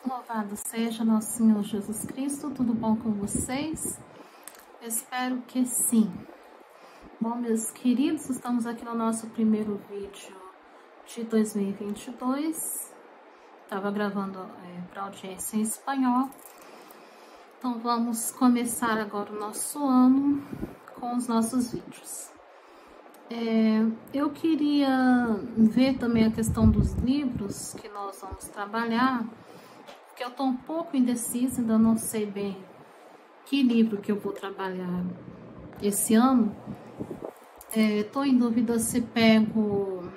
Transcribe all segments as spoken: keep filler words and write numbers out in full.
Louvado seja nosso Senhor Jesus Cristo, tudo bom com vocês? Espero que sim. Bom, meus queridos, estamos aqui no nosso primeiro vídeo de dois mil e vinte e dois. Estava gravando é, para audiência em espanhol. Então vamos começar agora o nosso ano com os nossos vídeos. É, eu queria ver também a questão dos livros que nós vamos trabalhar, porque eu estou um pouco indecisa, ainda não sei bem que livro que eu vou trabalhar esse ano. Estou é, em dúvida se pego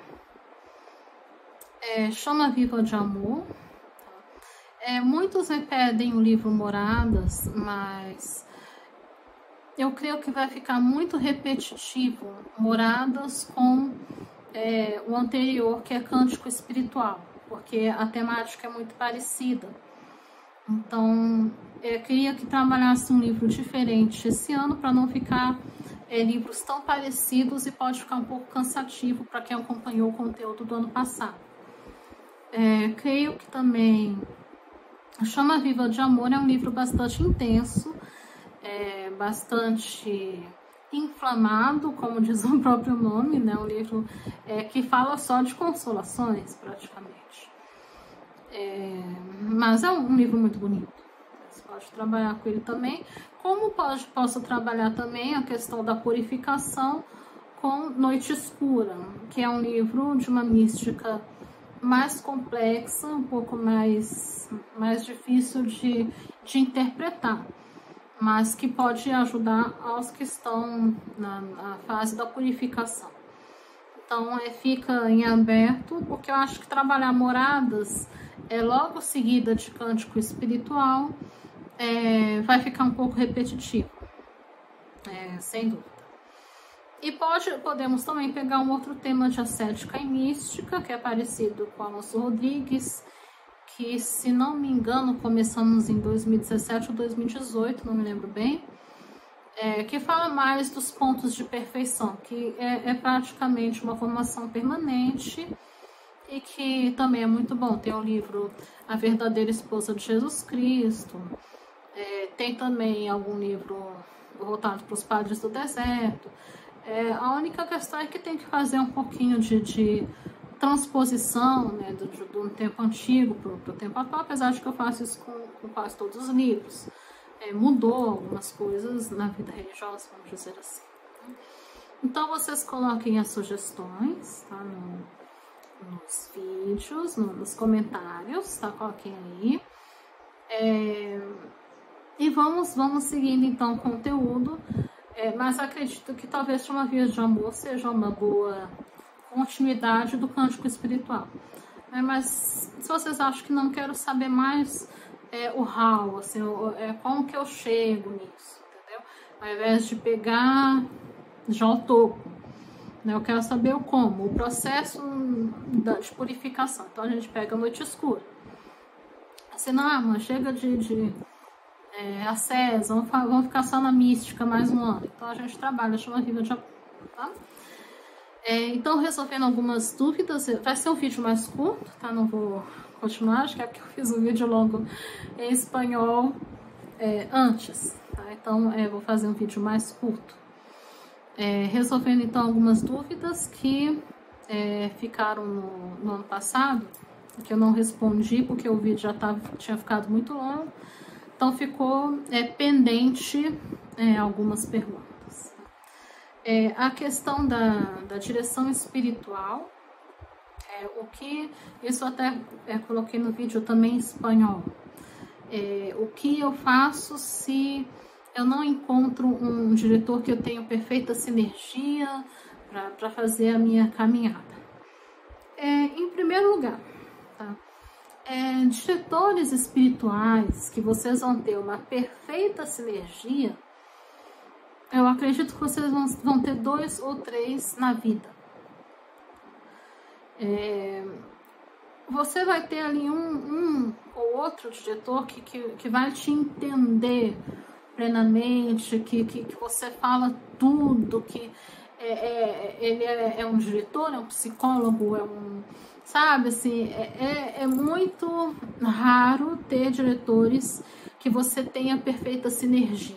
é, Chama Viva de Amor. É, muitos me pedem o livro Moradas, mas eu creio que vai ficar muito repetitivo Moradas com é, o anterior, que é Cântico Espiritual, porque a temática é muito parecida. Então, eu queria que trabalhasse um livro diferente esse ano, para não ficar é, livros tão parecidos, e pode ficar um pouco cansativo para quem acompanhou o conteúdo do ano passado. É, creio que também Chama Viva de Amor é um livro bastante intenso, é, bastante inflamado, como diz o próprio nome, né? Um livro é, que fala só de consolações, praticamente. É, mas é um livro muito bonito. Você pode trabalhar com ele também. Como pode, posso trabalhar também a questão da purificação com Noite Escura, que é um livro de uma mística mais complexa, um pouco mais, mais difícil de, de interpretar, mas que pode ajudar aos que estão na, na fase da purificação. Então, é, fica em aberto, porque eu acho que trabalhar Moradas é logo seguida de Cântico Espiritual, é, vai ficar um pouco repetitivo, é, sem dúvida. E pode, podemos também pegar um outro tema de ascética e mística, que é parecido com Alonso Rodrigues, que, se não me engano, começamos em dois mil e dezessete ou dois mil e dezoito, não me lembro bem, é, que fala mais dos pontos de perfeição, que é, é praticamente uma formação permanente, e que também é muito bom. Tem o livro A Verdadeira Esposa de Jesus Cristo, é, tem também algum livro voltado para os Padres do Deserto. É, a única questão é que tem que fazer um pouquinho de, de transposição, né, do, do tempo antigo para o tempo atual, apesar de que eu faço isso com, com quase todos os livros. É, mudou algumas coisas na vida religiosa, vamos dizer assim. Então, vocês coloquem as sugestões, tá, no, nos vídeos, no, nos comentários, tá? Coloquem aí. É, e vamos, vamos seguindo, então, o conteúdo. É, mas acredito que talvez Chama Viva de Amor seja uma boa continuidade do Cântico Espiritual. É, mas se vocês acham que não, quero saber mais é, o how, assim, o, é, como que eu chego nisso, entendeu? Ao invés de pegar já o topo, né, eu quero saber o como, o processo da, de purificação. Então a gente pega a Noite Escura. Assim, não, mas chega de... de É, a César, vamos, vamos ficar só na mística mais um ano. Então a gente trabalha Chama Viva de Amor, tá? É, então, resolvendo algumas dúvidas, vai ser um vídeo mais curto, tá? Não vou continuar, acho que é porque eu fiz um vídeo longo em espanhol é, antes, tá? Então é, vou fazer um vídeo mais curto. É, resolvendo então algumas dúvidas que é, ficaram no, no ano passado, que eu não respondi porque o vídeo já tava, tinha ficado muito longo. Então, ficou é, pendente é, algumas perguntas. É, a questão da, da direção espiritual, é, o que, isso até é, coloquei no vídeo também em espanhol. É, o que eu faço se eu não encontro um diretor que eu tenho perfeita sinergia para fazer a minha caminhada? É, em primeiro lugar, tá? É, diretores espirituais que vocês vão ter uma perfeita sinergia, eu acredito que vocês vão, vão ter dois ou três na vida. É, você vai ter ali um, um ou outro diretor que, que, que vai te entender plenamente, que, que, que você fala tudo, que é, é, ele é, é um diretor, é um psicólogo, é um Sabe, assim, é, é, é muito raro ter diretores que você tenha perfeita sinergia.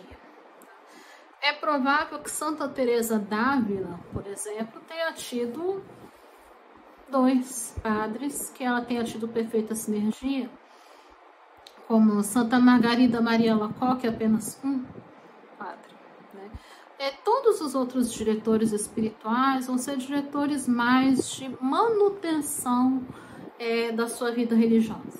É provável que Santa Teresa d'Ávila, por exemplo, tenha tido dois padres que ela tenha tido perfeita sinergia, como Santa Margarida Maria Alacoque, apenas um padre, né? É, todos os outros diretores espirituais vão ser diretores mais de manutenção é, da sua vida religiosa.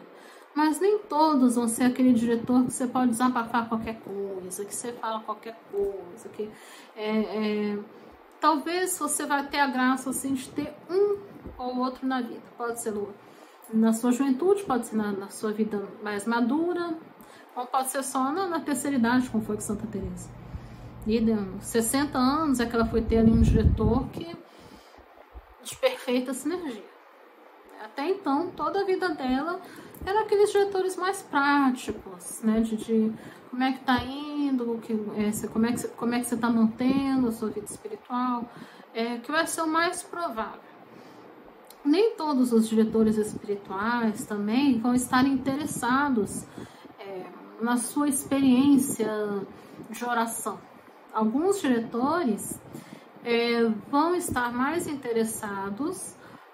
Mas nem todos vão ser aquele diretor que você pode desabafar qualquer coisa, que você fala qualquer coisa, que é, é, talvez você vai ter a graça assim, de ter um ou outro na vida. Pode ser na sua juventude, pode ser na, na sua vida mais madura, ou pode ser só na, na terceira idade, como foi com Santa Teresa. E de sessenta anos é que ela foi ter ali um diretor que de perfeita sinergia. Até então, toda a vida dela era aqueles diretores mais práticos, né? De, de como é que tá indo, que, é, como é que como é que você tá mantendo a sua vida espiritual, é, que vai ser o mais provável. Nem todos os diretores espirituais também vão estar interessados é, na sua experiência de oração. Alguns diretores é, vão estar mais interessados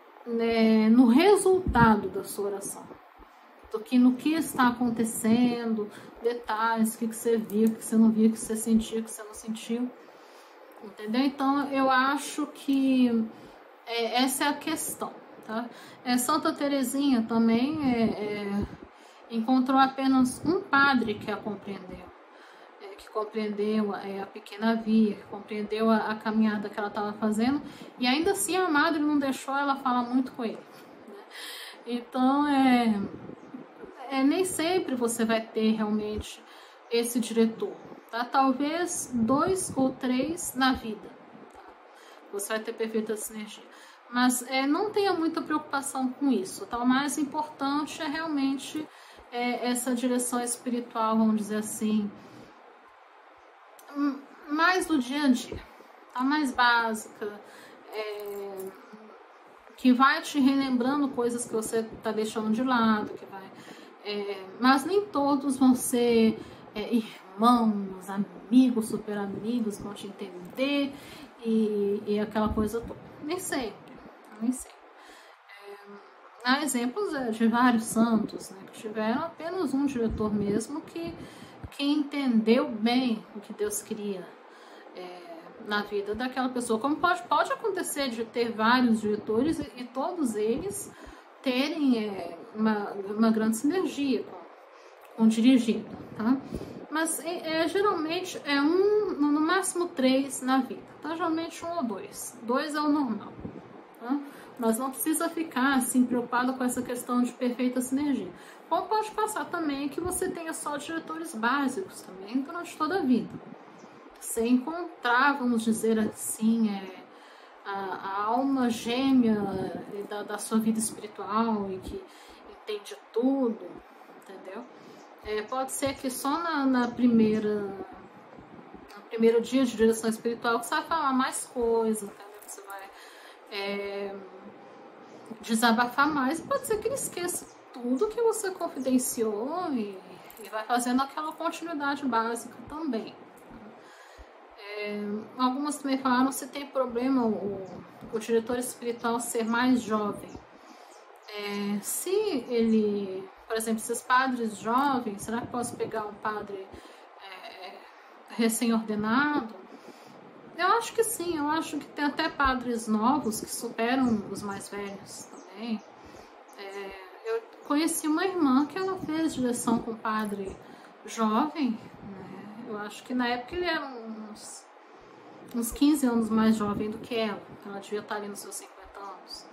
né, no resultado da sua oração do que no que está acontecendo, detalhes, o que, que você viu, o que você não viu, o que você sentiu, o que você não sentiu, entendeu? Então eu acho que é, essa é a questão, tá? É, Santa Teresinha também é, é, encontrou apenas um padre que a compreendeu, é, que compreendeu é, a pequena via, que compreendeu a, a caminhada que ela estava fazendo, e ainda assim a madre não deixou ela falar muito com ele, né? Então é, é nem sempre você vai ter realmente esse diretor, tá? Talvez dois ou três na vida, tá? Você vai ter perfeita sinergia. Mas é, não tenha muita preocupação com isso, tá? O mais importante é realmente é, essa direção espiritual, vamos dizer assim, mais do dia a dia, tá? Mais básica, é, que vai te relembrando coisas que você está deixando de lado, que vai, é, mas nem todos vão ser é, irmãos, amigos, super amigos, vão te entender e, e aquela coisa toda. Nem sempre. Nem sempre. É, há exemplos de vários santos, né, que tiveram apenas um diretor mesmo que, que entendeu bem o que Deus queria é, na vida daquela pessoa. Como pode, pode acontecer de ter vários diretores e, e todos eles terem é, uma, uma grande sinergia com, com o dirigido, tá? Mas é, é, geralmente é um, no máximo três na vida, tá? Geralmente um ou dois. Dois é o normal. Tá? Mas não precisa ficar assim preocupado com essa questão de perfeita sinergia. Ou pode passar também que você tenha só diretores básicos também durante toda a vida. Você encontrar, vamos dizer assim, é, a, a alma gêmea da, da sua vida espiritual e que entende tudo, entendeu? É, pode ser que só na, na primeira no primeiro dia de direção espiritual que você vai falar mais coisas, entendeu? Você vai É, desabafar mais, pode ser que ele esqueça tudo que você confidenciou e, e vai fazendo aquela continuidade básica também. É, algumas também falaram se tem problema o, o diretor espiritual ser mais jovem. É, se ele, por exemplo, esses padres jovens, será que posso pegar um padre é, recém-ordenado? Eu acho que sim, eu acho que tem até padres novos que superam os mais velhos também. É, eu conheci uma irmã que ela fez direção com um padre jovem, né? Eu acho que na época ele era uns, uns quinze anos mais jovem do que ela. Ela devia estar ali nos seus cinquenta anos.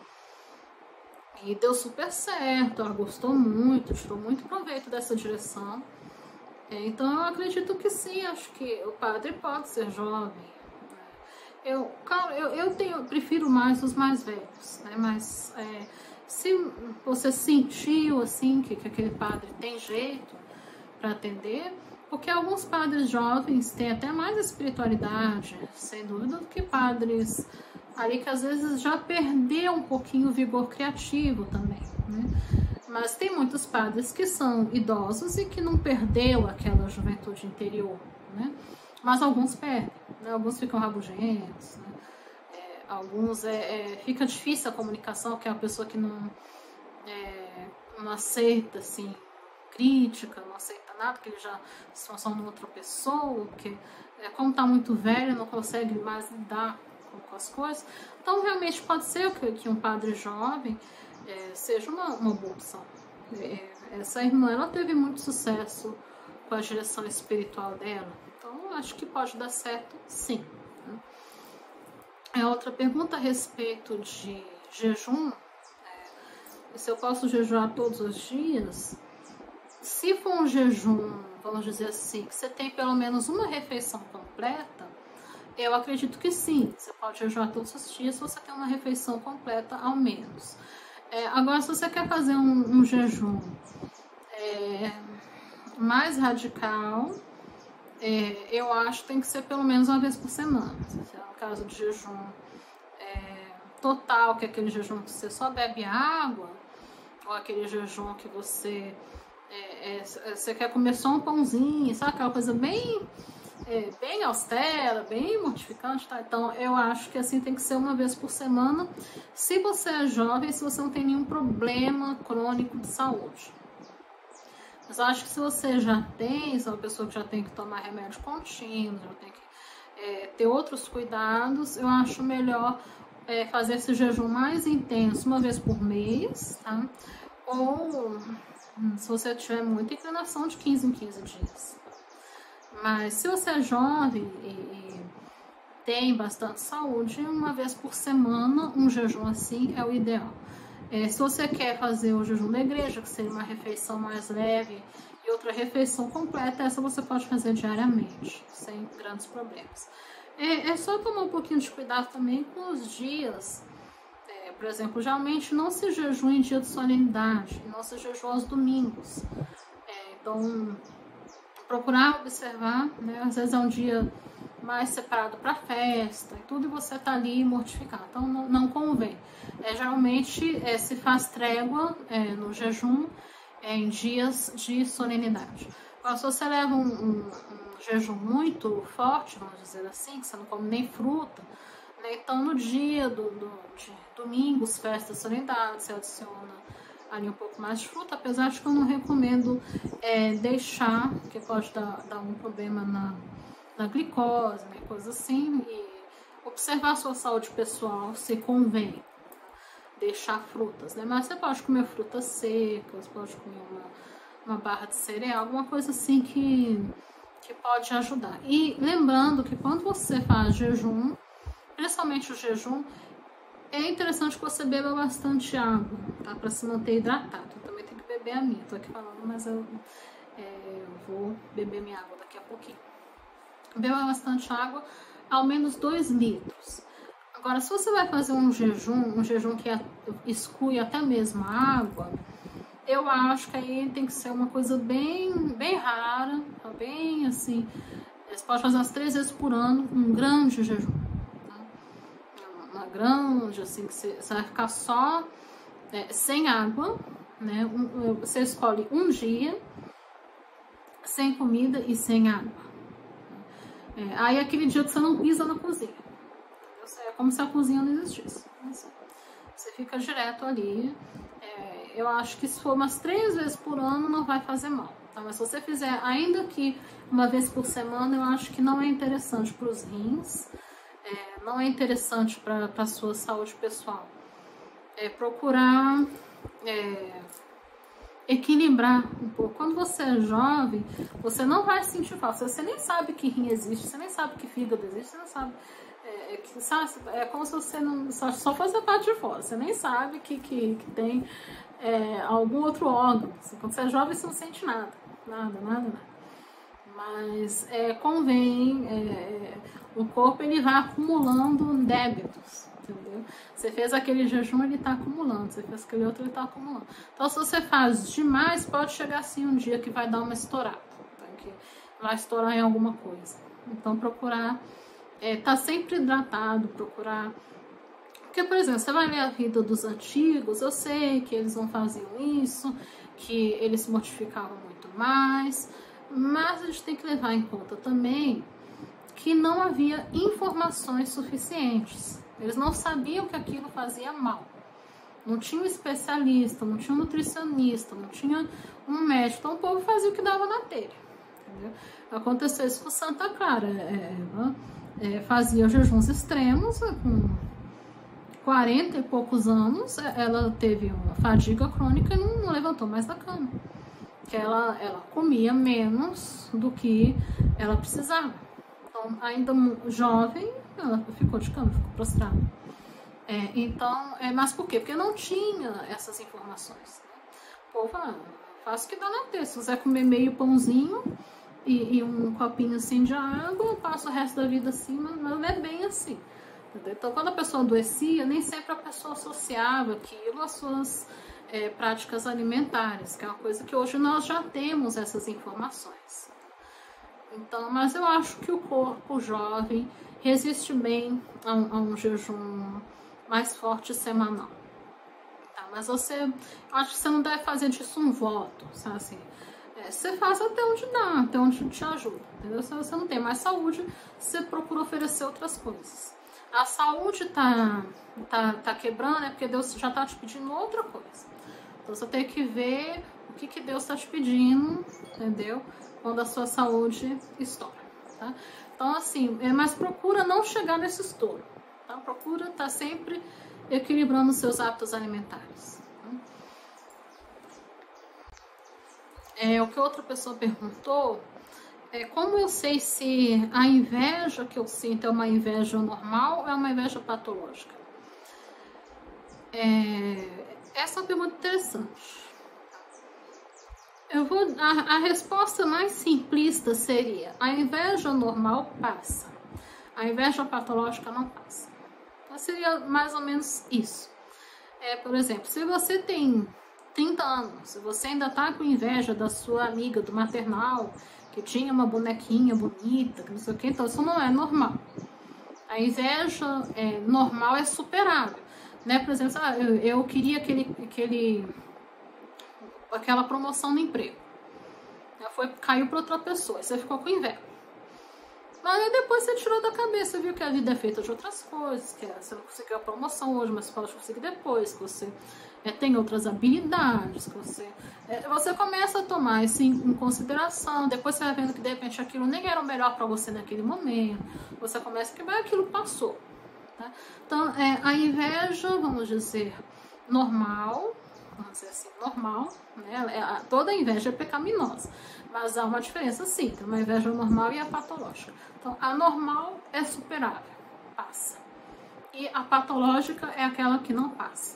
E deu super certo, ela gostou muito, tirou muito proveito dessa direção. É, então eu acredito que sim, acho que o padre pode ser jovem. Eu, claro, eu, eu tenho, eu prefiro mais os mais velhos, né? Mas é, se você sentiu assim que, que aquele padre tem jeito para atender, porque alguns padres jovens têm até mais espiritualidade, sem dúvida, do que padres ali que às vezes já perdeu um pouquinho o vigor criativo também, né? Mas tem muitos padres que são idosos e que não perdeu aquela juventude interior, né? Mas alguns perdem, né? Alguns ficam rabugentos, né? É, alguns é, é, fica difícil a comunicação, que é a pessoa que não, é, não aceita, assim, crítica, não aceita nada, que ele já se transforma em outra pessoa, porque é, como está muito velho, não consegue mais lidar com, com as coisas. Então, realmente pode ser que, que um padre jovem é, seja uma, uma boa opção. É, essa irmã, ela teve muito sucesso com a direção espiritual dela, então acho que pode dar certo, sim. É outra pergunta a respeito de jejum, é, se eu posso jejuar todos os dias. Se for um jejum, vamos dizer assim, que você tem pelo menos uma refeição completa, eu acredito que sim, você pode jejuar todos os dias se você tem uma refeição completa ao menos. É, agora, se você quer fazer um, um jejum é, mais radical, é, eu acho que tem que ser pelo menos uma vez por semana. Se é um caso de jejum é, total, que é aquele jejum que você só bebe água, ou aquele jejum que você, é, é, você quer comer só um pãozinho, sabe? Aquela coisa bem, é, bem austera, bem mortificante, tá? Então, eu acho que assim tem que ser uma vez por semana, se você é jovem, se você não tem nenhum problema crônico de saúde. Mas eu acho que se você já tem, se é uma pessoa que já tem que tomar remédio contínuo, já tem que é, ter outros cuidados, eu acho melhor é, fazer esse jejum mais intenso uma vez por mês, tá? Ou, se você tiver muita inclinação, de quinze em quinze dias. Mas se você é jovem e, e tem bastante saúde, uma vez por semana, um jejum assim é o ideal. É, se você quer fazer o jejum da igreja, que seria uma refeição mais leve, e outra refeição completa, essa você pode fazer diariamente, sem grandes problemas. É, é só tomar um pouquinho de cuidado também com os dias. É, por exemplo, geralmente não se jejua em dia de solenidade, não se jejua aos domingos. É, então, procurar observar, né? Às vezes é um dia mais separado para festa e tudo, e você tá ali mortificado, então não, não convém. É, geralmente é, se faz trégua é, no jejum é, em dias de solenidade. Agora, se você leva um, um, um jejum muito forte, vamos dizer assim, que você não come nem fruta, né? Então no dia do, do, de domingos, festas, solenidades, você adiciona ali um pouco mais de fruta, apesar de que eu não recomendo é, deixar, porque pode dar, dar um problema na, na glicose, né, coisa assim, e observar a sua saúde pessoal, se convém deixar frutas, né, mas você pode comer frutas secas, pode comer uma, uma barra de cereal, alguma coisa assim que, que pode ajudar. E lembrando que quando você faz jejum, principalmente o jejum, é interessante que você beba bastante água, tá? Para se manter hidratado. Eu também tenho que beber a minha. Tô aqui falando, mas eu, é, eu vou beber minha água daqui a pouquinho. Beba bastante água, ao menos dois litros. Agora, se você vai fazer um jejum, um jejum que exclui até mesmo a água, eu acho que aí tem que ser uma coisa bem, bem rara, bem assim. Você pode fazer umas três vezes por ano, um grande jejum. Uma grande, assim, que você, você vai ficar só é, sem água, né? Um, você escolhe um dia sem comida e sem água. É, aí aquele dia que você não pisa na cozinha. Entendeu? É como se a cozinha não existisse. Você fica direto ali. É, eu acho que se for umas três vezes por ano não vai fazer mal. Tá? Mas se você fizer ainda que uma vez por semana, eu acho que não é interessante para os rins. É, não é interessante para a sua saúde pessoal. É procurar é, equilibrar um pouco. Quando você é jovem, você não vai sentir falta. Você nem sabe que rim existe, você nem sabe que fígado existe, você não sabe. É, que, sabe, é como se você não, só, só fosse a parte de fora. Você nem sabe que, que, que tem é, algum outro órgão. Assim, quando você é jovem, você não sente nada. Nada, nada, nada. Mas é, convém, é, o corpo ele vai acumulando débitos, entendeu? Você fez aquele jejum, ele está acumulando, você fez aquele outro, ele está acumulando. Então, se você faz demais, pode chegar assim um dia que vai dar uma estourada, tá? Que vai estourar em alguma coisa. Então, procurar estar é, tá sempre hidratado, procurar Porque, por exemplo, você vai ler a vida dos antigos, eu sei que eles não faziam isso, que eles se mortificavam muito mais, mas a gente tem que levar em conta também que não havia informações suficientes. Eles não sabiam que aquilo fazia mal. Não tinha um especialista, não tinha um nutricionista, não tinha um médico. Então o povo fazia o que dava na telha. Entendeu? Aconteceu isso com Santa Clara. Ela é, fazia jejuns extremos, com quarenta e poucos anos, ela teve uma fadiga crônica e não, não levantou mais da cama. Que ela, ela comia menos do que ela precisava. Então, ainda jovem, ela ficou de cama, ficou prostrada. É, então, é, mas por quê? Porque não tinha essas informações. Né? O povo, ah, faz o que dá na telha. Se você comer meio pãozinho e, e um copinho assim de água, passa o resto da vida assim, mas não é bem assim. Entendeu? Então, quando a pessoa adoecia, nem sempre a pessoa associava aquilo às suas é, práticas alimentares, que é uma coisa que hoje nós já temos essas informações. Então, mas eu acho que o corpo jovem resiste bem a um, a um jejum mais forte semanal. Tá? Mas você, eu acho que você não deve fazer disso um voto, sabe assim? É, você faz até onde dá, até onde te ajuda, entendeu? Se você não tem mais saúde, você procura oferecer outras coisas. A saúde tá, tá, tá quebrando, é porque Deus já tá te pedindo outra coisa. Então você tem que ver o que, que Deus tá te pedindo, entendeu? Quando a sua saúde estoura, tá? Então, assim, é, mas procura não chegar nesse estouro, tá? Procura estar sempre equilibrando os seus hábitos alimentares. Tá? É, o que outra pessoa perguntou é como eu sei se a inveja que eu sinto é uma inveja normal ou é uma inveja patológica? É, essa é uma pergunta interessante. Eu vou, a, a resposta mais simplista seria: a inveja normal passa, a inveja patológica não passa. Então seria mais ou menos isso. É, por exemplo, se você tem trinta anos, se você ainda está com inveja da sua amiga do maternal, que tinha uma bonequinha bonita, que não sei o que, então isso não é normal. A inveja é, normal é superável. Né? Por exemplo, ah, eu, eu queria aquele... aquele aquela promoção no emprego. Foi, caiu para outra pessoa, você ficou com inveja. Mas aí depois você tirou da cabeça, viu que a vida é feita de outras coisas, que você não conseguiu a promoção hoje, mas você pode conseguir depois, que você é, tem outras habilidades, que você... É, você começa a tomar isso em, em consideração, depois você vai vendo que de repente aquilo nem era o melhor para você naquele momento, você começa a que aquilo passou. Tá? Então, é, a inveja, vamos dizer, normal... vamos dizer assim, normal, né? Toda inveja é pecaminosa, mas há uma diferença sim, tem uma inveja normal e a patológica. Então, a normal é superável, passa. E a patológica é aquela que não passa.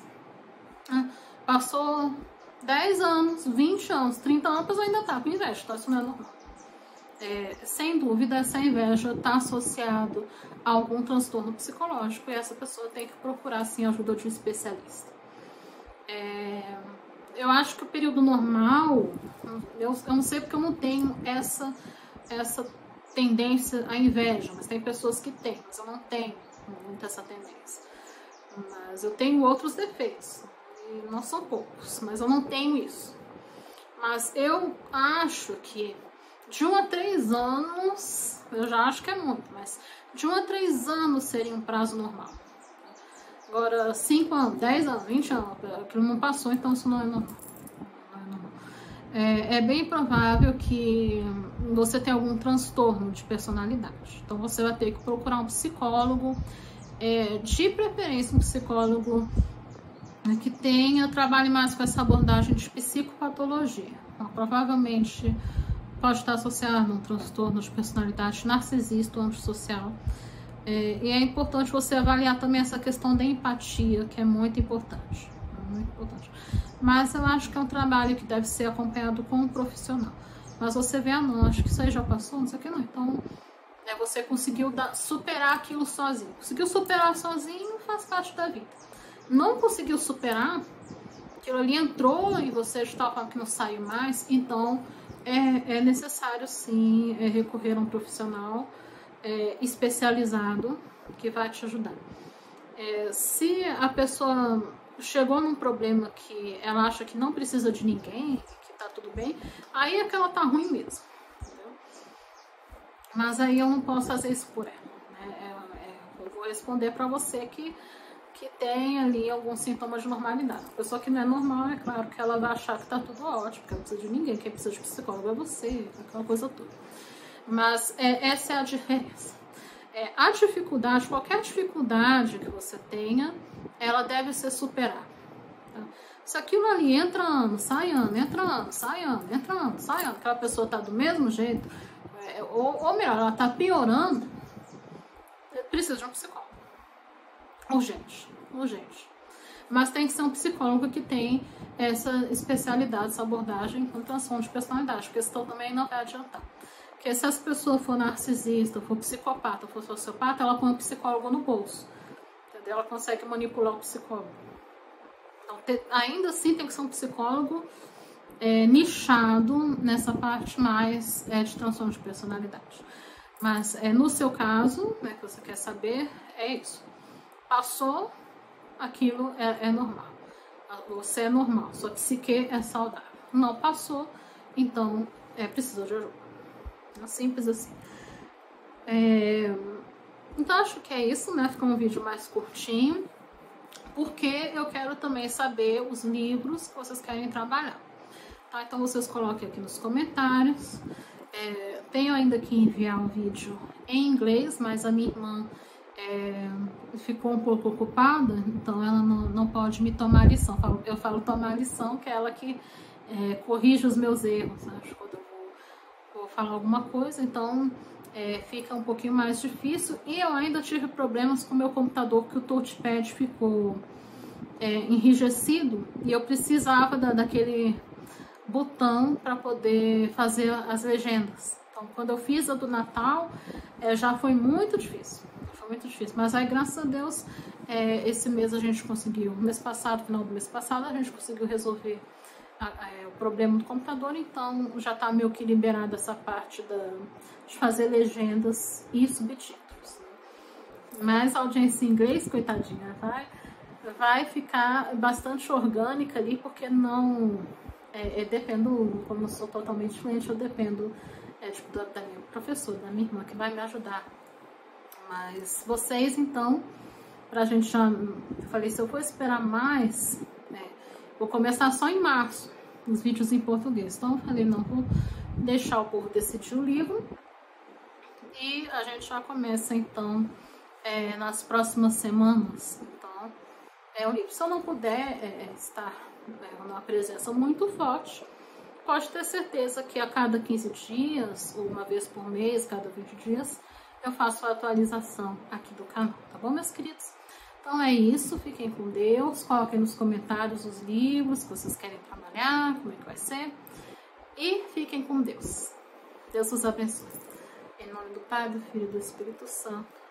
Passou dez anos, vinte anos, trinta anos, mas ainda está com inveja, então isso não é normal. É, sem dúvida, essa inveja está associada a algum transtorno psicológico e essa pessoa tem que procurar, sim, a ajuda de um especialista. É, eu acho que o período normal, eu, eu não sei porque eu não tenho essa, essa tendência à inveja, mas tem pessoas que têm, mas eu não tenho muito essa tendência. Mas eu tenho outros defeitos, e não são poucos, mas eu não tenho isso. Mas eu acho que de um a três anos, eu já acho que é muito, mas de um a três anos seria um prazo normal. Agora, cinco anos, dez anos, vinte anos, aquilo não passou, então isso não é normal. Não é, normal. É, é bem provável que você tenha algum transtorno de personalidade. Então, você vai ter que procurar um psicólogo, é, de preferência um psicólogo que tenha, trabalhe mais com essa abordagem de psicopatologia. Então, provavelmente pode estar associado a um transtorno de personalidade narcisista ou antissocial. É, e é importante você avaliar também essa questão da empatia, que é muito importante, é muito importante. Mas eu acho que é um trabalho que deve ser acompanhado com um profissional. Mas você vê, ah, não, acho que isso aí já passou, não sei o que não. Então, é, você conseguiu dar, superar aquilo sozinho. Conseguiu superar sozinho, faz parte da vida. Não conseguiu superar, aquilo ali entrou e você já está falando que não saiu mais, então é, é necessário sim é, recorrer a um profissional É, especializado que vai te ajudar. É, se a pessoa chegou num problema que ela acha que não precisa de ninguém, que tá tudo bem, aí é que ela tá ruim mesmo. Entendeu? Mas aí eu não posso fazer isso por ela. Né? É, é, eu vou responder para você que, que tem ali alguns sintomas de normalidade. A pessoa que não é normal, é claro que ela vai achar que tá tudo ótimo, que ela precisa de ninguém, quem precisa de psicólogo é você, aquela coisa toda. Mas é, essa é a diferença. É, a dificuldade, qualquer dificuldade que você tenha, ela deve ser superada. Tá? Se aquilo ali entra ano, sai ano, entra ano, sai ano, entra ano, sai ano, aquela pessoa tá do mesmo jeito, é, ou, ou melhor, ela tá piorando, precisa de um psicólogo. Urgente, urgente. Mas tem que ser um psicólogo que tem essa especialidade, essa abordagem com transtorno de personalidade, porque senão também não vai adiantar. Porque se essa pessoa for narcisista, for psicopata, for sociopata, ela põe o psicólogo no bolso. Entendeu? Ela consegue manipular o psicólogo. Então, te, ainda assim tem que ser um psicólogo é, nichado nessa parte mais é, de transtorno de personalidade. Mas é, no seu caso, né, que você quer saber, é isso. Passou, aquilo é, é normal. Você é normal, sua psique é saudável. Não passou, então é, precisa de ajuda. É simples assim. É, então acho que é isso, né? Ficou um vídeo mais curtinho, porque eu quero também saber os livros que vocês querem trabalhar. Tá? Então vocês coloquem aqui nos comentários. É, tenho ainda que enviar um vídeo em inglês, mas a minha irmã é, ficou um pouco ocupada, então ela não, não pode me tomar lição. Eu falo, eu falo tomar lição, que é ela que é, corrige os meus erros, né? Quando eu vou, vou falar alguma coisa, então é, fica um pouquinho mais difícil. E eu ainda tive problemas com o meu computador, que o touchpad ficou é, enrijecido e eu precisava da, daquele botão para poder fazer as legendas. Então, quando eu fiz a do Natal, é, já foi muito difícil. Foi muito difícil. Mas aí, graças a Deus, é, esse mês a gente conseguiu, mês passado, final do mês passado, a gente conseguiu resolver a, a, o problema do computador. Então, já está meio que liberada essa parte da, de fazer legendas e subtítulos. Mas a audiência em inglês, coitadinha, vai, vai ficar bastante orgânica ali, porque não... É, eu dependo, como eu sou totalmente fluente, eu dependo é, tipo, da, da minha professora, da minha irmã, que vai me ajudar. Mas vocês, então, pra gente já... Eu falei, se eu for esperar mais, né, vou começar só em março, os vídeos em português. Então eu falei, não, vou deixar o povo decidir o livro. E a gente já começa, então, é, nas próximas semanas. Então, é o livro. Se eu não puder é, estar... É uma presença muito forte, pode ter certeza que a cada quinze dias, ou uma vez por mês, cada vinte dias, eu faço a atualização aqui do canal, tá bom, meus queridos? Então é isso, fiquem com Deus, coloquem nos comentários os livros que vocês querem trabalhar, como é que vai ser, e fiquem com Deus. Deus os abençoe. Em nome do Pai, do Filho e do Espírito Santo.